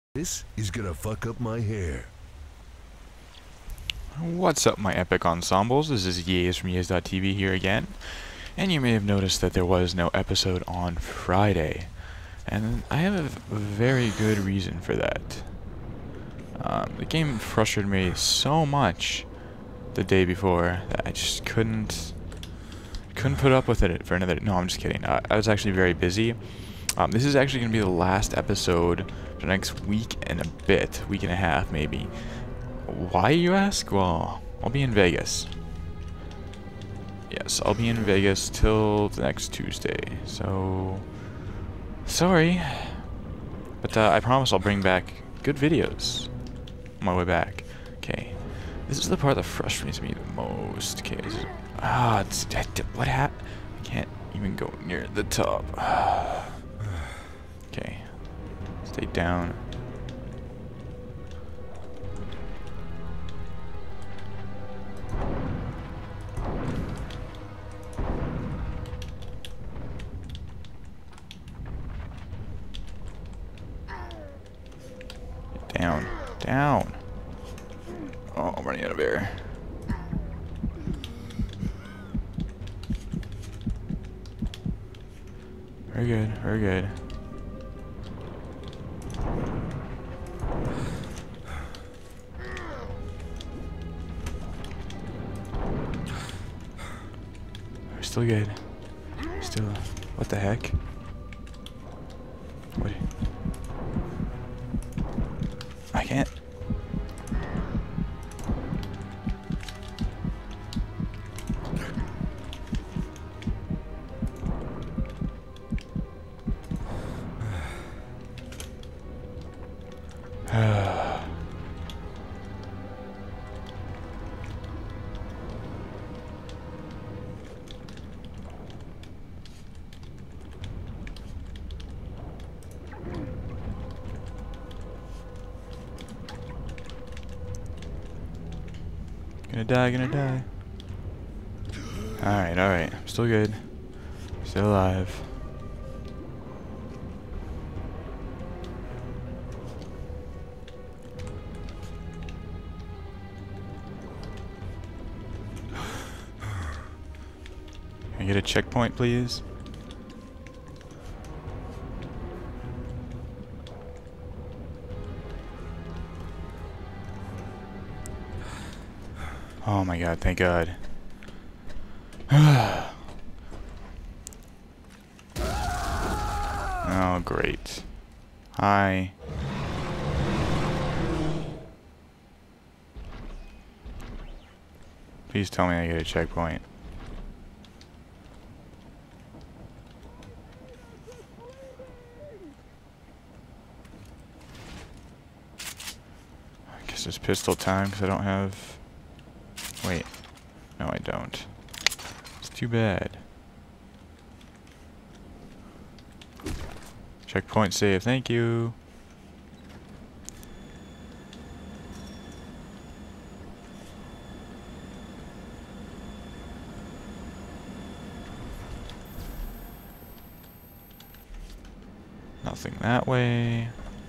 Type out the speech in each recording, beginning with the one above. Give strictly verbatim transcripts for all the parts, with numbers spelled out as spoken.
This is gonna fuck up my hair. What's up, my epic ensembles? This is Yez from Yez dot T V here again, and you may have noticed that there was no episode on Friday, and I have a very good reason for that. Um, the game frustrated me so much the day before that I just couldn't couldn't put up with it for another. No, I'm just kidding. I, I was actually very busy. Um, this is actually going to be the last episode for the next week and a bit, week and a half maybe. Why, you ask? Well, I'll be in Vegas. Yes, I'll be in Vegas till the next Tuesday. So, sorry. But uh, I promise I'll bring back good videos on my way back. Okay. This is the part that frustrates me the most. Okay. Ah, it's, what happened? I can't even go near the top. Okay. Stay down. Down. Down. Oh, I'm running out of air. Very good, very good. We're still good. Still, what the heck? Wait. I can't. Gonna die, gonna die. Alright, alright. I'm still good. Still alive. Can I get a checkpoint, please? Oh my god, thank god. Oh, great. Hi. Please tell me I get a checkpoint. I guess it's pistol time because I don't have... Wait. No, I don't. It's too bad. Checkpoint save, thank you. Nothing that way.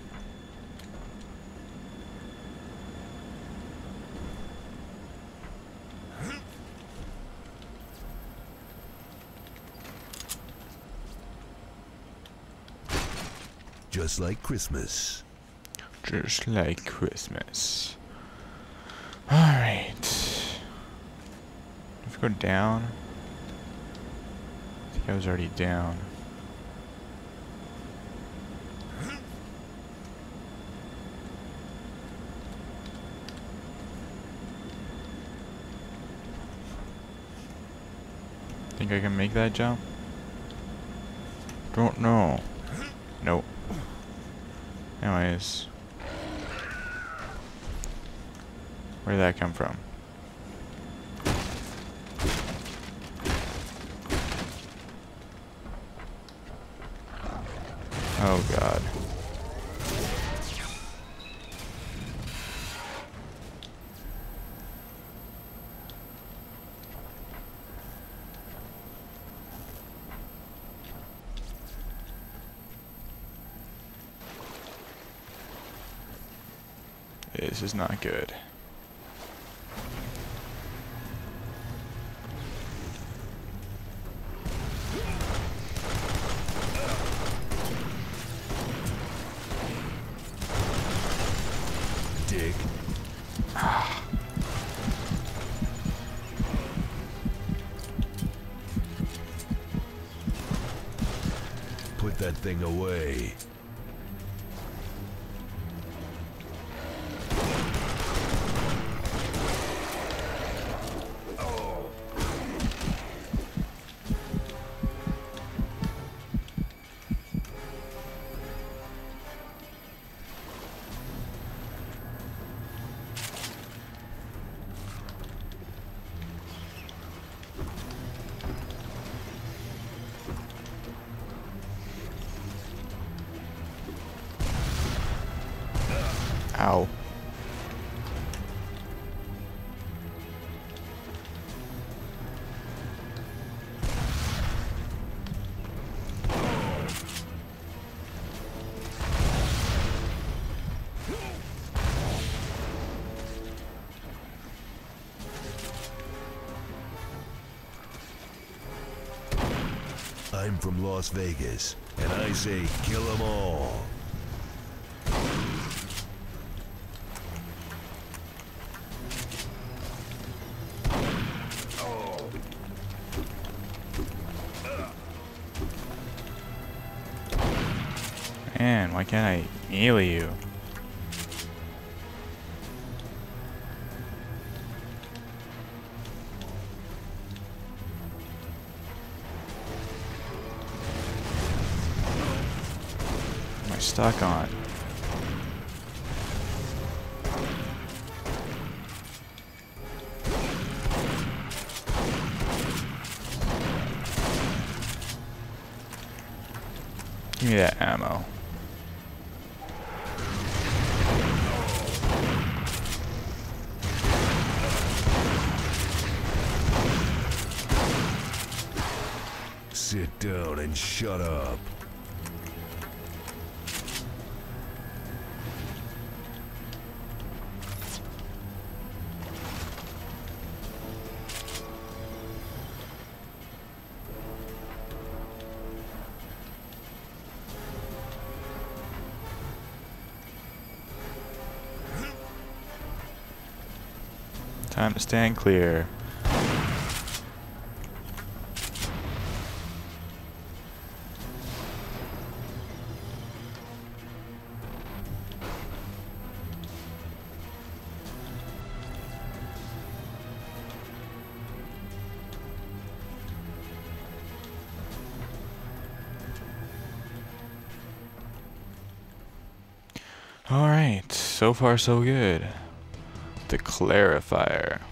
Just like Christmas. Just like Christmas. Alright. If we go down. I think I was already down. Think I can make that jump? Don't know. Nope. Anyways. Where did that come from? Oh god. This is not good. Dick. Put that thing away. Ow. I'm from Las Vegas, and I say kill 'em all. Man, why can't I melee you? Am I stuck on? Give me that ammo. Sit down and shut up. Time to stand clear. Alright, so far so good. The clarifier.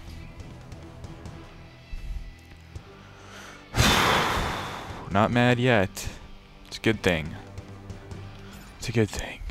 Not mad yet. It's a good thing. It's a good thing.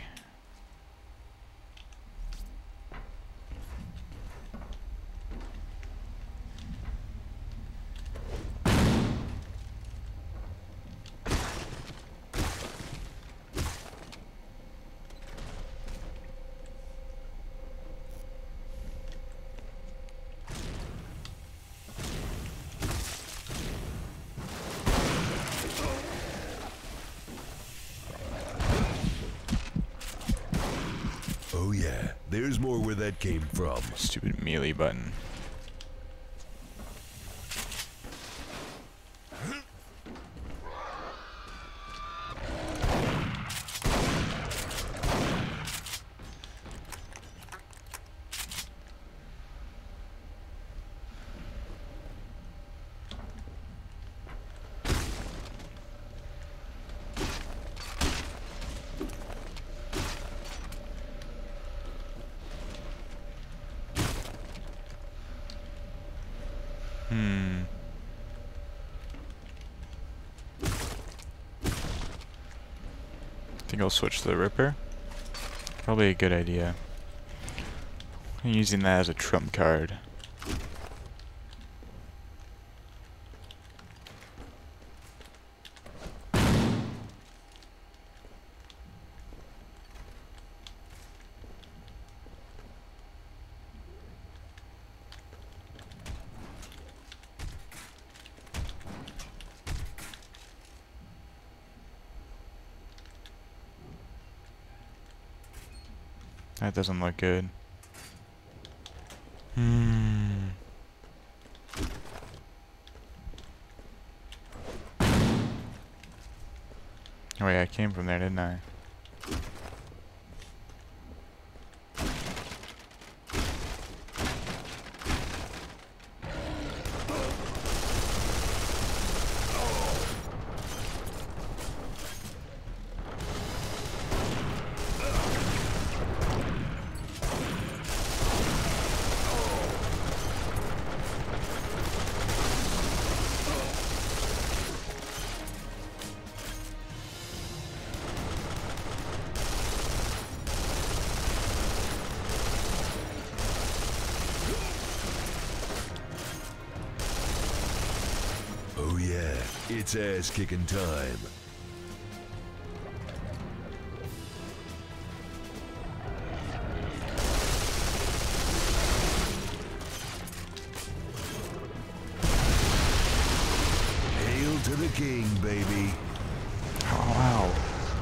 Oh yeah, there's more where that came from. Stupid melee button. Hmm. Think I'll switch to the Ripper. Probably a good idea. I'm using that as a trump card. That doesn't look good. Hmm. Oh wait, I came from there, didn't I? Oh yeah, it's ass-kicking time. Hail to the king, baby. Oh, wow.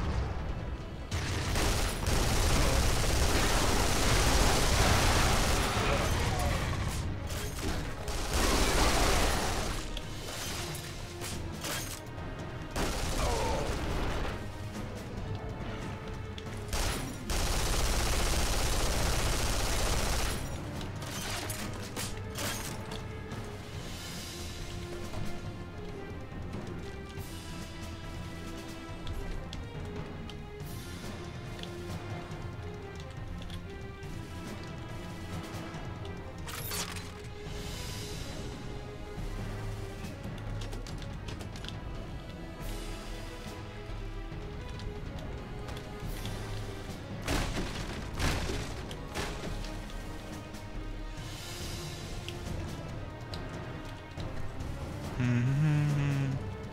Mm-hmm.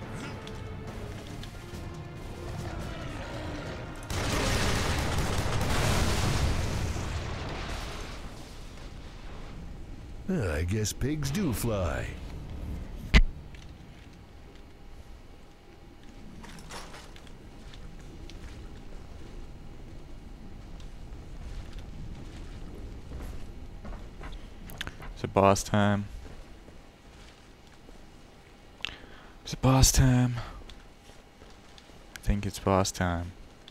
Uh, I guess pigs do fly. Is it boss time? Is it boss time? I think it's boss time.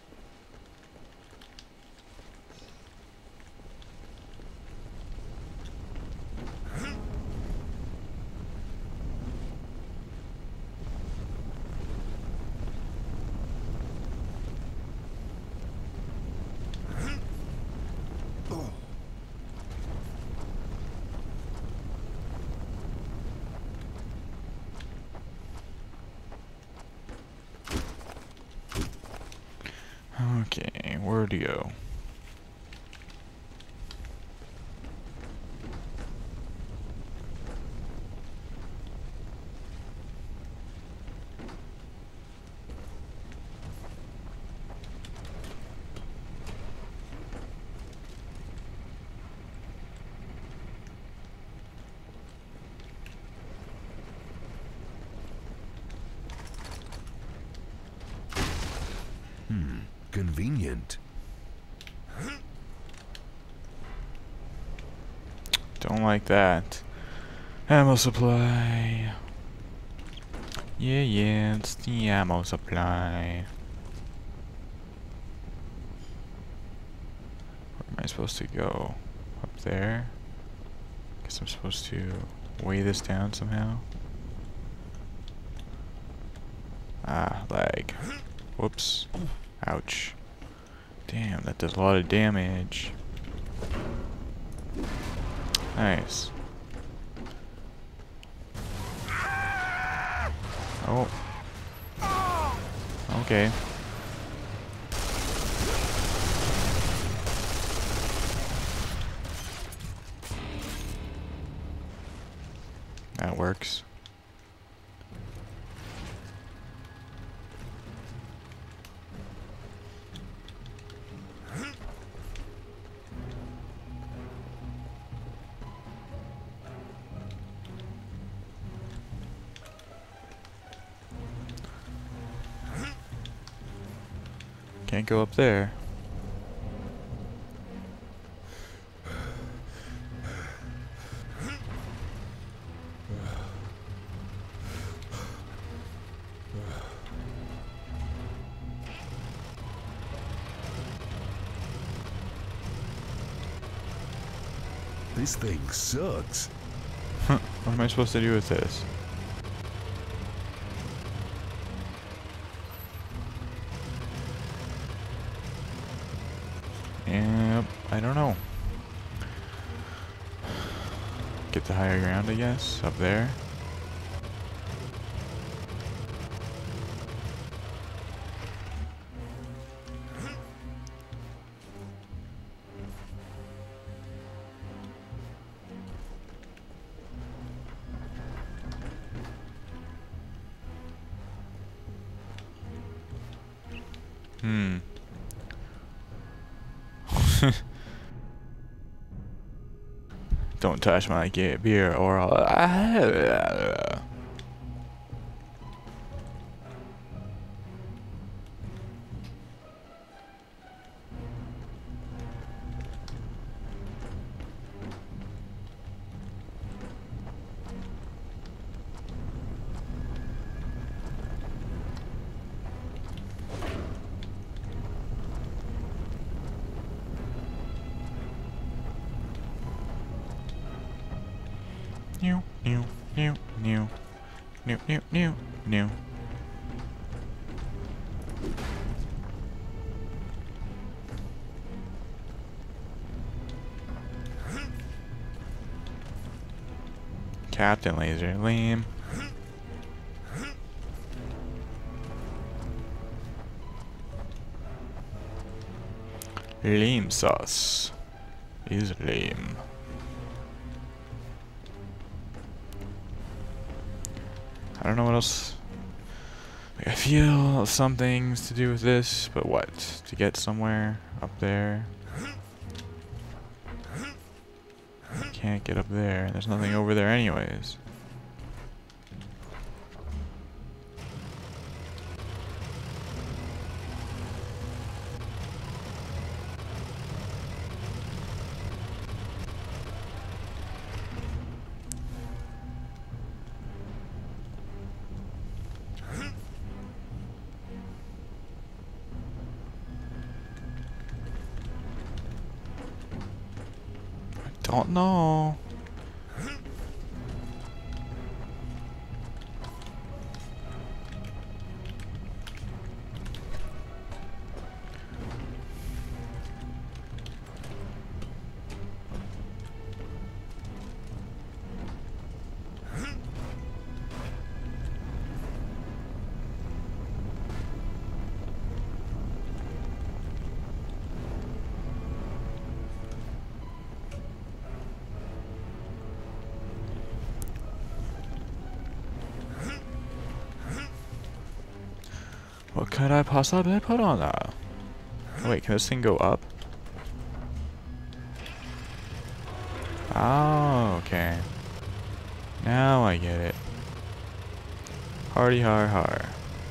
Okay, where to go? Hmm, convenient. Don't like that. Ammo supply. Yeah, yeah, it's the ammo supply. Where am I supposed to go? Up there? Guess I'm supposed to weigh this down somehow. Ah, lag. Whoops. Ouch. Damn, that does a lot of damage. Nice. Oh. Okay. That works. Can't go up there. This thing sucks. Huh, what am I supposed to do with this? Yep, I don't know. Get the higher ground, I guess, up there. Hmm. Don't touch my ge- beer or I'll... New, new, new, new, new, new, new, new. Captain Laser, lame. Lame sauce is lame. I don't know what else. Like, I feel some things to do with this, but what? To get somewhere up there? Can't get up there. There's nothing over there anyways. Don't know. What could I possibly put on that? Oh, wait, can this thing go up? Oh, okay. Now I get it. Hardy har har.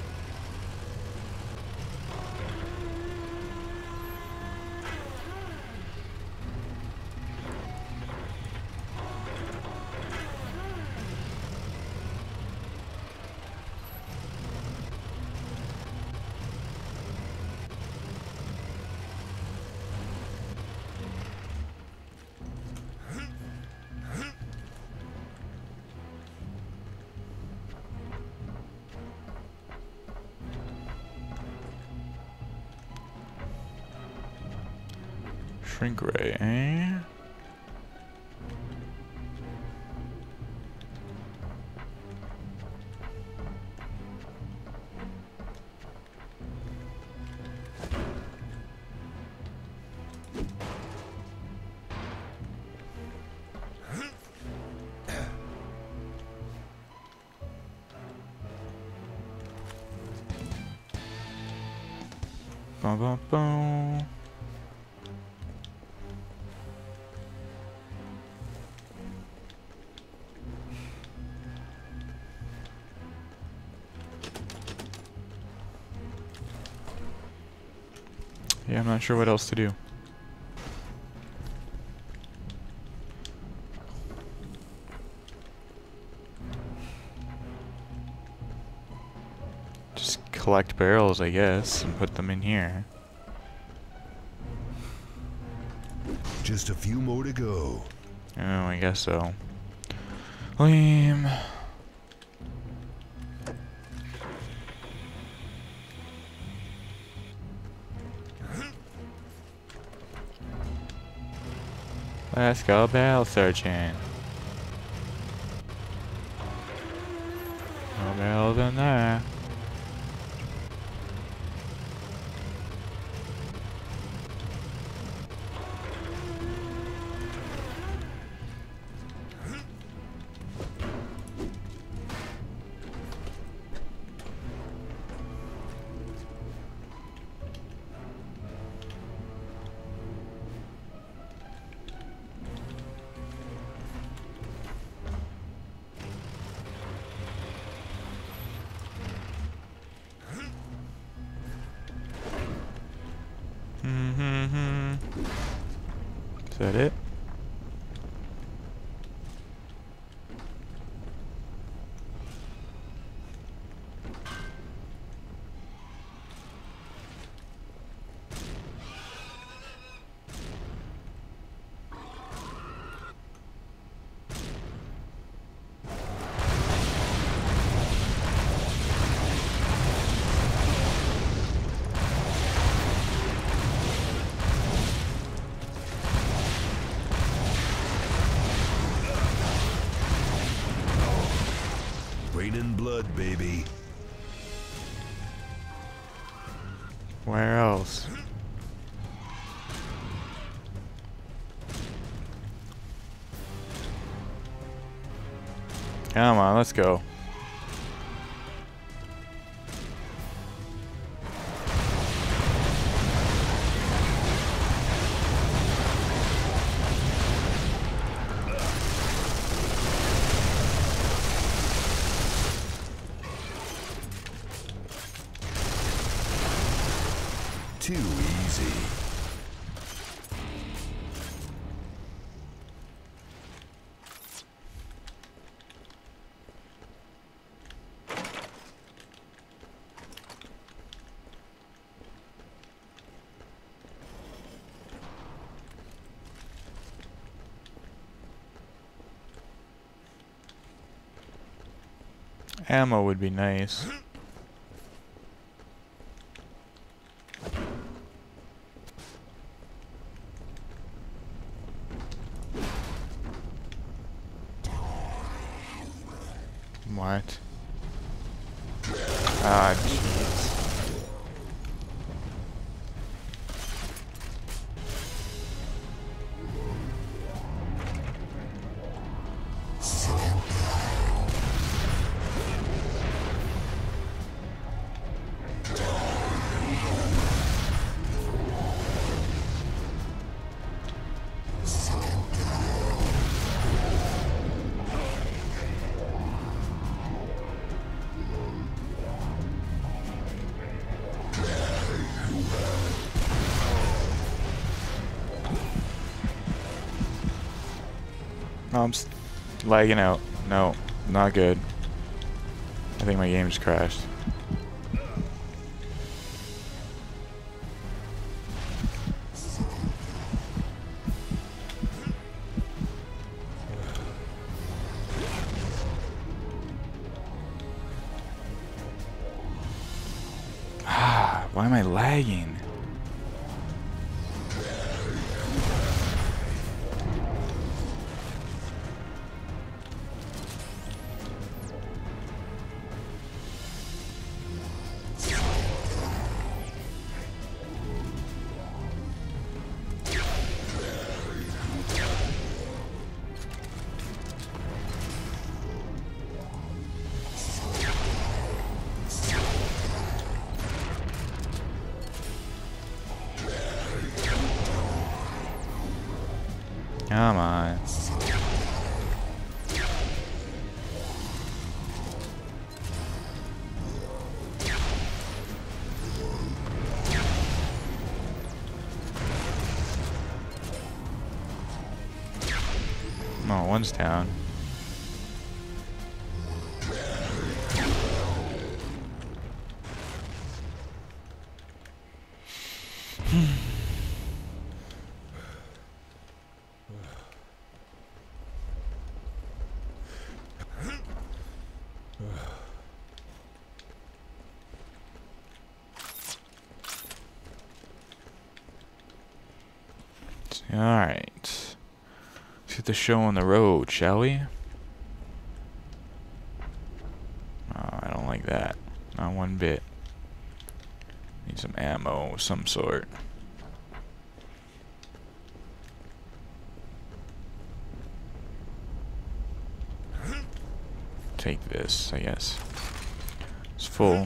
Shrink ray, eh? Bum bum bum. Yeah, I'm not sure what else to do. Just collect barrels, I guess, and put them in here. Just a few more to go. Oh, I guess so. Lame. Let's go bell searching. No bells in there. Mm-hmm. Is that it? Raining blood, baby. Where else? Come on, let's go. Too easy. Ammo would be nice. What? Ah, jeez. No, I'm s lagging out. No, not good. I think my game just crashed. Ah, why am I lagging? Come on. Oh, one's down. Alright. Let's get the show on the road, shall we? Oh, I don't like that. Not one bit. Need some ammo of some sort. Take this, I guess. It's full.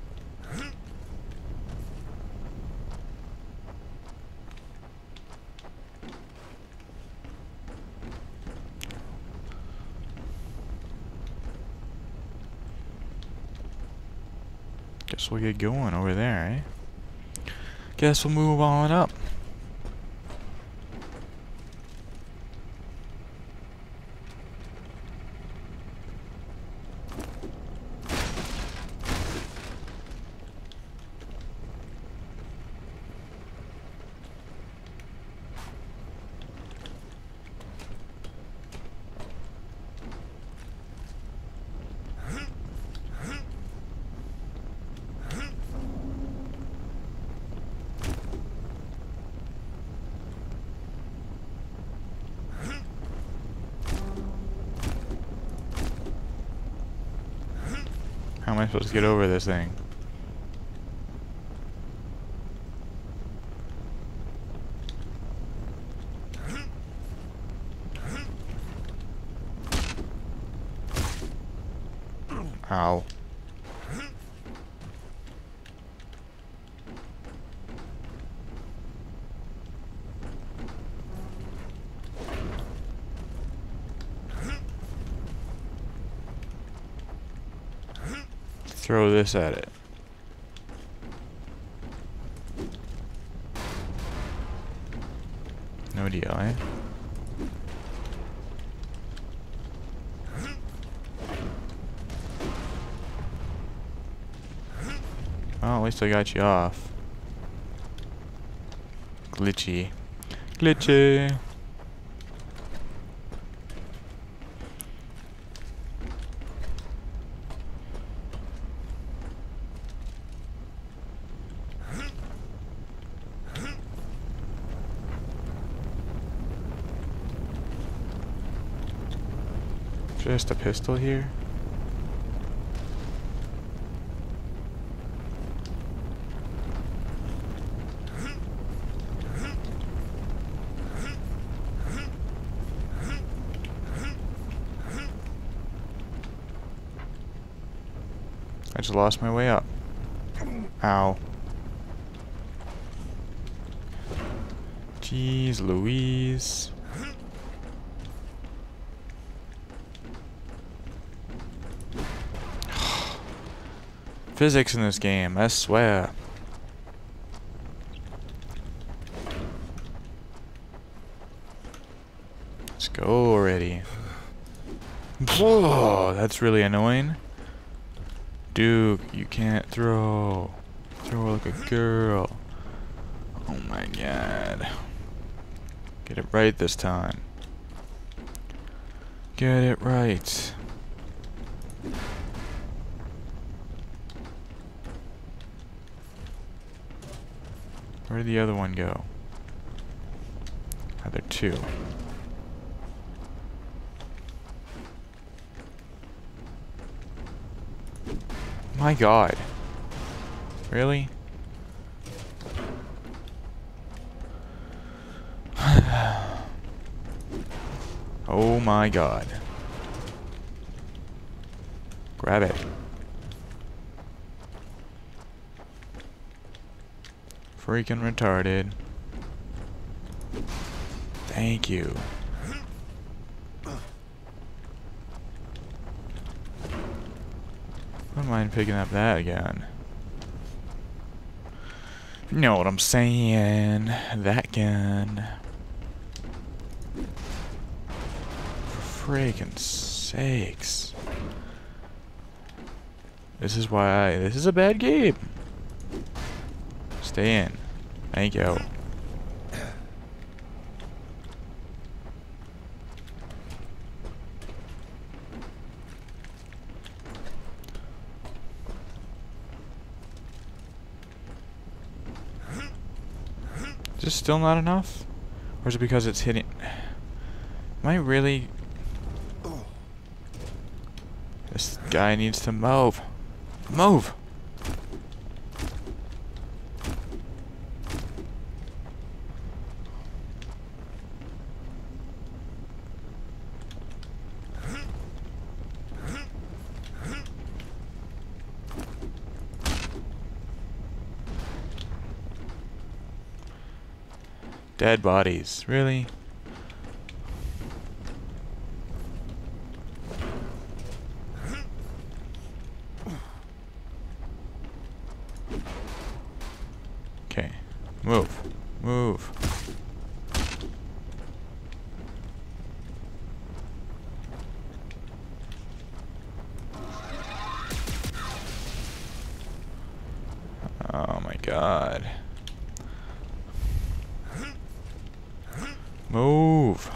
Guess we'll get going over there, eh? Guess we'll move on up. How am I supposed to get over this thing? Ow. Throw this at it. No deal, eh? Well, at least I got you off. Glitchy. Glitchy! Just a pistol here? I just lost my way up. Ow. Jeez Louise. Physics in this game, I swear. Let's go already. Whoa, that's really annoying. Duke, you can't throw. Throw like a girl. Oh my god. Get it right this time. Get it right. Where did the other one go? Other two. My god. Really? Oh my god. Grab it. Freaking retarded. Thank you. I don't mind picking up that again. You know what I'm saying. That gun. For freaking sakes. This is why I, this is a bad game. Stay in. Thank you. Is this still not enough? Or is it because it's hitting... Am I really... This guy needs to move. Move! Dead bodies. Really? Okay. Move. Move. Oh my god. Move.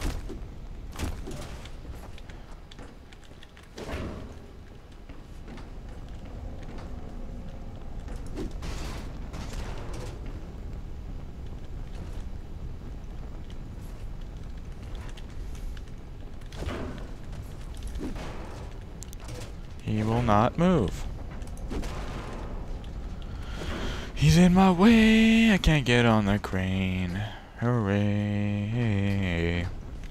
He will not move. He's in my way. I can't get on the crane. Hooray.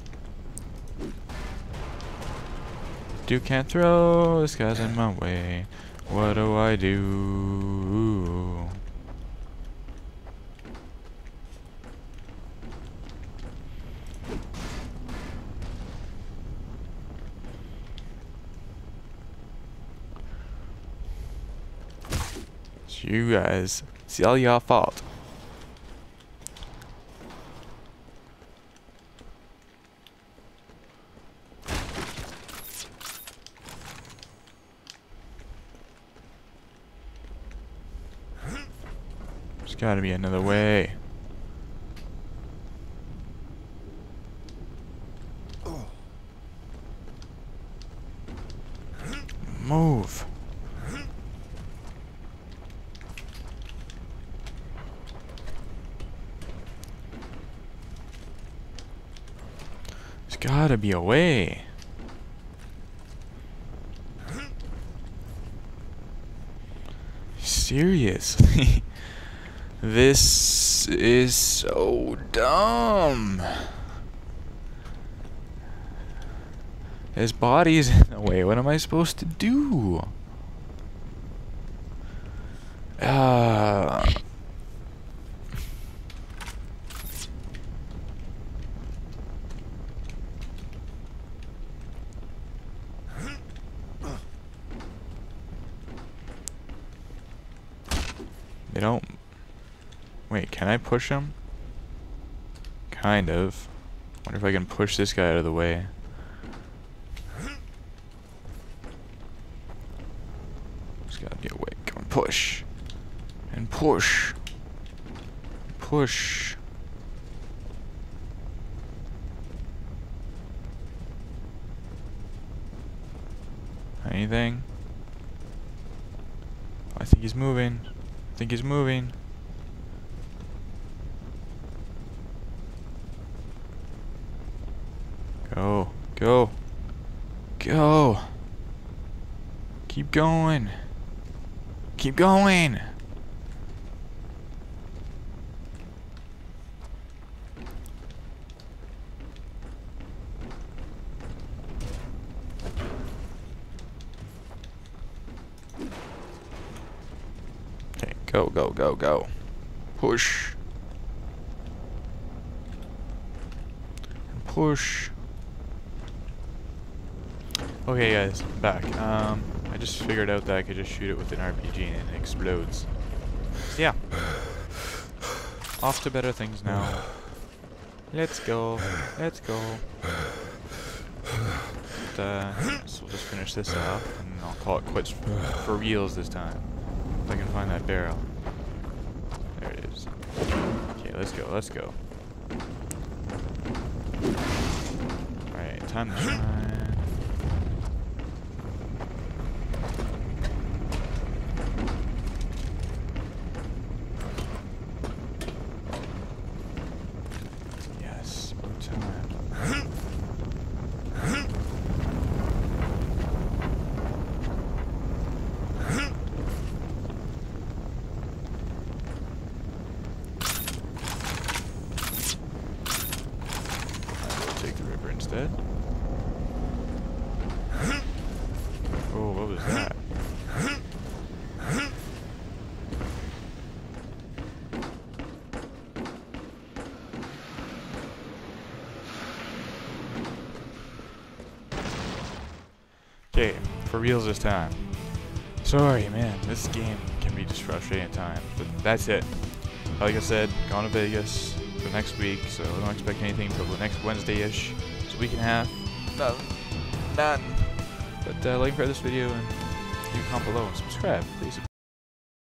Dude can't throw. This guy's in my way. What do I do? It's you guys. It's all your fault. There's gotta be another way. Move. There's gotta be a way. Seriously. This is so dumb. His body's in the way. What am I supposed to do? Uh, they don't... Wait, can I push him? Kind of. Wonder if I can push this guy out of the way. There's gotta be a way. Come on, push. And push. Push. Anything? I think he's moving. I think he's moving. Go. Go. Go. Keep going. Keep going. Okay, go, go, go, go. Push. And push. Okay guys, I'm back. Um, I just figured out that I could just shoot it with an R P G and it explodes. So yeah. Off to better things now. Let's go. Let's go. But, uh, so we'll just finish this off and I'll call it quits for reals this time. If I can find that barrel. There it is. Okay, let's go, let's go. Alright, time to shine. Yes. take the river instead. Oh, what was that? Okay, for reals this time. Sorry, man, this game can be just frustrating at times, but that's it. Like I said, going to Vegas for next week, so don't expect anything until the next Wednesday-ish. It's a week and a half. No, none. But uh, like and share this video and leave a comment below and subscribe, please.